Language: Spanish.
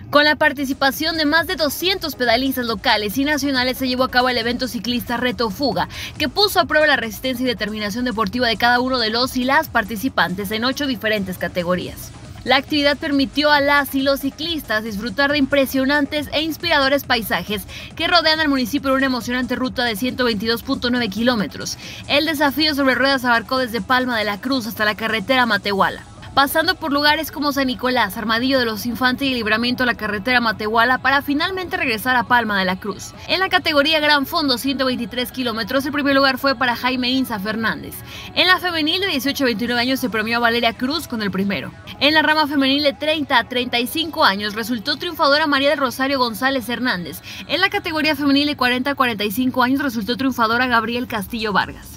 Con la participación de más de 200 pedalistas locales y nacionales se llevó a cabo el evento ciclista Reto Fuga, que puso a prueba la resistencia y determinación deportiva de cada uno de los y las participantes en 8 diferentes categorías. La actividad permitió a las y los ciclistas disfrutar de impresionantes e inspiradores paisajes que rodean al municipio en una emocionante ruta de 122.9 kilómetros. El desafío sobre ruedas abarcó desde Palma de la Cruz hasta la carretera Matehuala, pasando por lugares como San Nicolás, Armadillo de los Infantes y Libramiento a la carretera Matehuala para finalmente regresar a Palma de la Cruz. En la categoría Gran Fondo 123 kilómetros, el primer lugar fue para Jaime Inza Fernández. En la femenil de 18 a 29 años se premió a Valeria Cruz con el primero. En la rama femenil de 30 a 35 años resultó triunfadora María del Rosario González Hernández. En la categoría femenil de 40 a 45 años resultó triunfadora Gabriel Castillo Vargas.